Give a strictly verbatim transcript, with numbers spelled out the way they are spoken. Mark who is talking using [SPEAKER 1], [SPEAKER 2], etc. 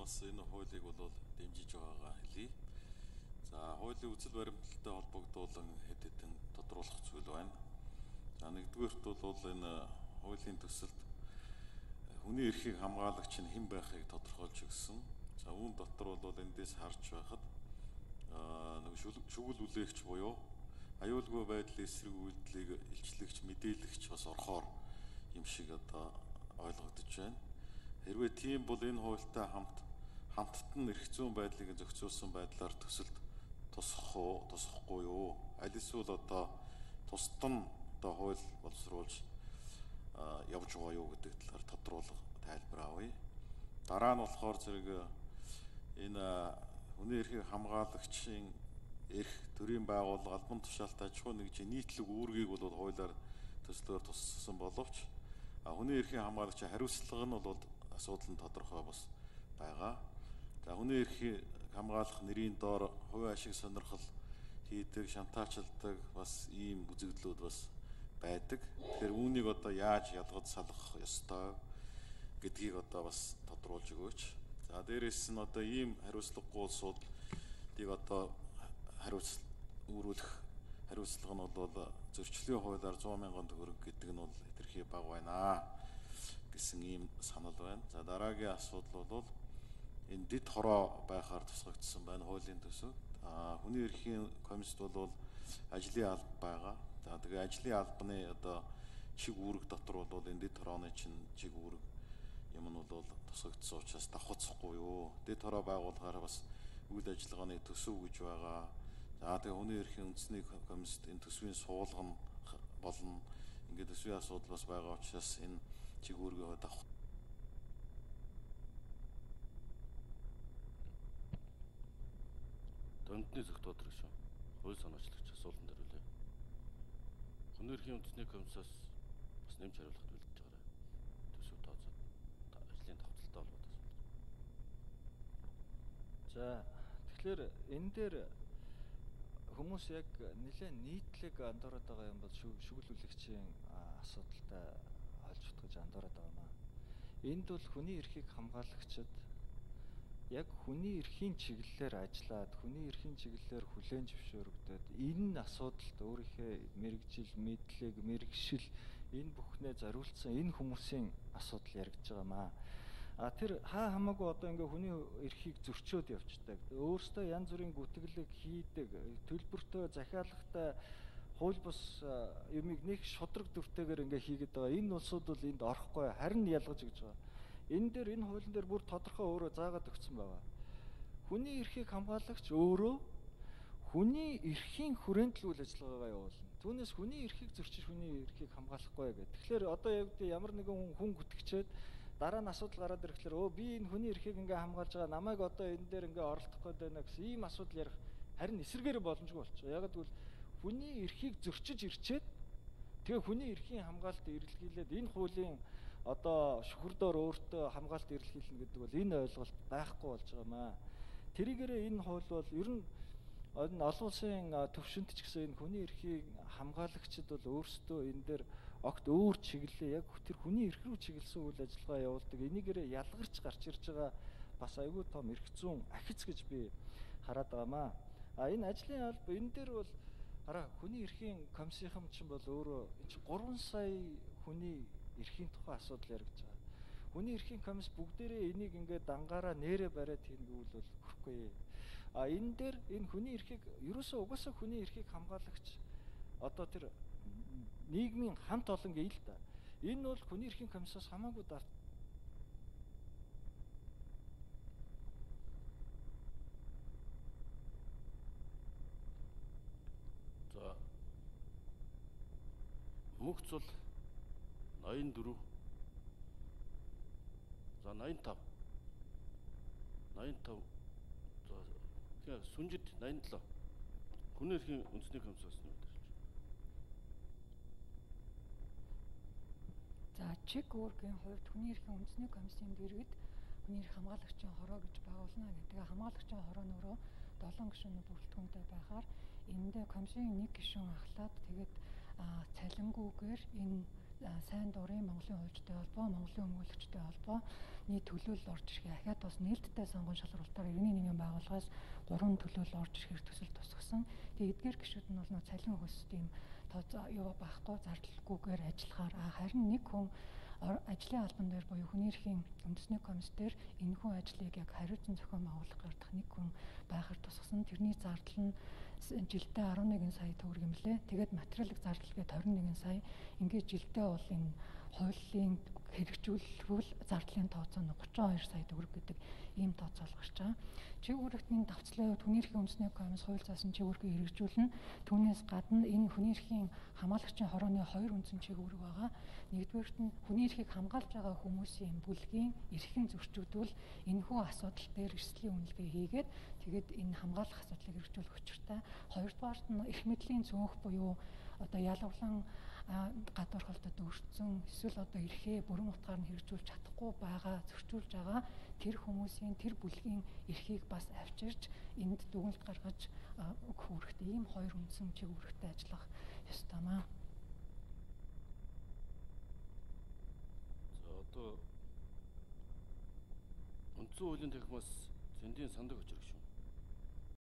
[SPEAKER 1] бас энэ хуулийг бол дэмжиж байгаагаа хэлье. За хуулийн үзэл баримталтай холбогдуулан хэд хэдэн тодруулах зүйл байна. За нэгдүгээрт бол энэ хуулийн төсөлд хүний эрхийг хамгаалагч нь хэн байхыг тодорхойлж өгсөн. За үүн дотор бол эндээс харж байхад нэг шүгэл үлээгч буюу аюулгүй байдлын эсрэг үйлдэлийг илчлэгч, мэдээлэгч бас орохоор юм шиг одоо ойлгогдож байна. Хэрвээ тийм бол энэ хуультай хамт хамтд нь эрх зүйн байдлыг зохицуулсан байдлаар төсөлд тусах уу, тусахгүй юу? Аль эсвэл одоо тусад нь одоо хууль боловсруулж явж байгаа юу гэдэг талаар тодруулах тайлбар авъя. Дараа нь болохоор зэрэг энэ хүний эрхийг хамгаалагчийн эрх төрийн байгууллага албан тушаалтай аж ахуйн нэгжийн нийтлэг үүргийг бол хуулиар төслөөр туссан боловч хүний эрхийн хамгаалагчийн хариуцлага нь бол асуудал нь тодорхой бас байгаа. За хүний эрхийг хамгаалах нэрийн доор хувийн ашиг сонирхол хийдэг, шантаачилдаг бас ийм үзэгдлүүд бас байдаг. Тэгэхээр үүнийг одоо яаж ялгаж салах ёстой гэдгийг одоо бас тодруулж өгөөч. За дээрээс нь одоо ийм хариуцлагагүй улсуудыг одоо хариуц үүрүүлэх хариуцлага нь бол зөрчлийн хуулиар сто мянган төгрөг гэдэг нь бол хэтэрхий бага байна гэсэн ийм санал байна. За дараагийн асуудал бол энэ дэд хороо байхаар тусгагдсан байна хуулийн төсөв. А хүний эрхийн комиссд бол ажлын алба байгаа. За тэгээ ажлын албаны одоо чиг үүрэг дотор бол энэ дэд хорооны чинь чиг үүрэг юм нь бол тусгагдсан учраас давхацахгүй юу. Дэд хороо байгуулахаар бас үйл ажиллагааны төсөв гэж байгаа. За тэгээ хүний эрхийн үндэсний комиссд энэ төсвийн суулгана болно. Ингээд төсвийн асуудал бас байгаа учраас энэ чиг үүргээ давх.
[SPEAKER 2] Донтны зөвхөн тодорхой шүү. Хууль санаачлагч асуултанд хариулъя. Хүний эрхийн үндэсний комиссаас бас нэмж хариулахад бэлдэж байгаарай. Төсөв тооцоод ажлын тогтолтой холбоотой асуулт.
[SPEAKER 3] За тэгэхээр энэ дээр хүмүүс яг нэлээд нийтлэг андуураад байгаа юм бол шүгэл үлэгчийн асуудалтай олж утгаж андуураад байгаа маа. Энд бол хүний эрхийг хамгаалагчид яг хүний эрхийн чиглэлээр ажиллаад, хүний эрхийн чиглэлээр хүлээн зөвшөөрөгдөд энэ асуудалд өөрийнхөө мэрэгжил, мэдлэг, мэрэгшил энэ бүхнээ зориулсан энэ хүмүүсийн асуудал яригдж байгаа маа. А тэр хаа хамаагүй одоо ингээ хүний эрхийг зөрчөөд явцдаг. Өөрөөсөө янз бүрийн гүтгэлэг хийдэг, төлбөртөө захиалагтай хууль бус юмыг нэг шудраг дүртэйгээр ингээ хийгээд байгаа. Энэ улсууд бол энд орохгүй, харин ялгаж гэж байгаа. Энэ дээр энэ хуулийн дээр бүр тодорхой өөрөө заагаад өгсөн байгаа. Хүний эрхийг хамгаалагч өөрөө хүний эрхийн хүрээнд л үйл ажиллагаагаа явуулна. Түүнээс хүний эрхийг зөрчиж хүний эрхийг хамгаалахгүй гэдэг. Тэгэхээр одоо яг ямар нэгэн хүн гүтгэжээд дараа нь асуудал гараад ирэхлээр өө би энэ хүний эрхийг ингээ хамгаалж байгаа, намайг одоо энэ дээр ингээ оролдох гээд байна гэсэн ийм асуудал ярих харин эсэргээр боломжгүй болчихоо. Яг гэвэл хүний эрхийг зөрчиж ирчээд тэгээ хүний эрхийн хамгаалалт эрэлхийлээд энэ хуулийн одоо шүхэрдээр өөртөө хамгаалалт эрэлхийлнэ гэдэг бол энэ ойлголт байхгүй болж байгаа маа. Тэрийгээрээ энэ хууль бол ер нь олон улсын төвшөнт ч гэсэн энэ хүний эрхийг хамгаалагчид бол өөрсдөө энэ дээр огт өөр чиглэлээ яг тэр хүний эрх рүү чиглэсэн үйл ажиллагаа явуулдаг. Энийгээрээ ялгарч гарч ирж байгаа бас аюул том эрх зүйн ахиц гэж би хараад байгаа маа. А энэ ажлын алба энэ дээр бол хараа хүний эрхийн комиссийнхан чинь бол өөрөө энэ чинь гурван сая хүний эрхийн тухай асуудал яригдж байгаа. Хүний эрхийн комисс бүгдээрээ энийг ингээд дангаараа нэрэ бариад хийнэ гэвэл бол хүрхгүй. А энэ дээр энэ хүний эрхийг ерөөсөө угаасаа хүний эрхийг хамгаалагч одоо тэр нийгмийн хамт олон гээл л да. Энэ бол хүний эрхийн комиссаас хамаагүй дав.
[SPEAKER 2] За мөнх цул ноён дөрөв. За ноён тав. ноён тав. За тэгэхээр сүнжид ноён долоо. Хүний эрхийн үндэсний комиссаас нь мэдэрч.
[SPEAKER 4] За чиг үүргийн хувьд хүний эрхийн үндэсний комиссийн дэргэд хүний эрх хамгаалагчийн хороо гэж байгуулна гэдэг. Хамгаалагчийн хороо нөрөө долоон гишүүнүүд бүрэлдэхүүнтэй байхаар эндээ комиссийн нэг гишүүн ахлаад тэгээд цалингүйгээр энэ сайн дурын Монголын хуульчтай холбоо, Монголын өмгөөлөгчтэй холбоо нийт төлөөлөл орж ирэхээ ахаад бас нээлттэй сонгон шалралтаар иргэний нийгмийн байгууллагаас гурван төлөөлөл орж ирэхээр төсөл тусгасан. Тэгээ эдгээр гишүүд нь бол нөө цалин хөс тийм тоо юу байхгүй зардлгүйгээр ажиллахаар харин нэг хүн ажлын албан дээр буюу хүний эрхийн үндэсний комисс дээр энэхүү ажлыг яг хариуцсан зохион байгуулах гардах нэг хүн байхаар тусгасан. Тэрний зардал нь жилдээ арван нэгэн сая төгрөг юм лээ. Тэгээд материалын зардал гээд хорин нэгэн сая. Ингээд жилдээ бол энэ хуулийн хэрэгжүүлбэл зардлын тооцоо нь гучин хоёр сая төгрөг гэдэг ийм тооцоол гарч байгаа. Чиг үүрэгтний давцлын хувьд хүний эрхийн үндэсний комисс хууль заасан чиг үүргийг хэрэгжүүлнэ. Түүнээс гадна энэ хүний эрхийн хамгаалагчийн хорооны хоёр үндсэн чиг үүрэг байгаа. Нэгдүгээрт нь хүний эрхийг хамгаалж байгаа хүмүүсийн бүлгийн эрхэн зөрчигдвөл энэхүү асуудал дээр эрсдлийн үнэлгээ хийгээд тэгээд энэ хамгаалах асуудлыг хэрэгжүүлэх учиртай. Хоёрдугаарт нь эрх мэдлийн цөөнх буюу одоо ялгарлан гадуурхалтад өртсөн эсвэл одоо эрхээ бүрэн утгаар нь хэрэгжүүлж чадахгүй байгаа, зөрчүүлж байгаа тэр хүмүүсийн тэр бүлгийн эрхийг бас авчирч энд дүгнэлт гаргаж өгөх үүрэгтэй. Ийм хоёр үндсэн чиг үүрэгтэй ажиллах ёстой маа.
[SPEAKER 2] За одоо үндсэн хуулийн техникаас зөндийн сандаг очирч шүү.